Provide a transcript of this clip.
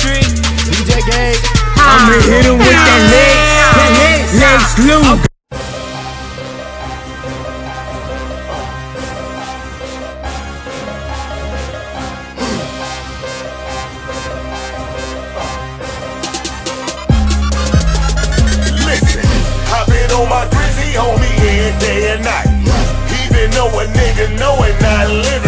street. DJ Gay. I'ma hit him with that legs loose. On my grizzly homie every day and night. Even though a nigga know it not living.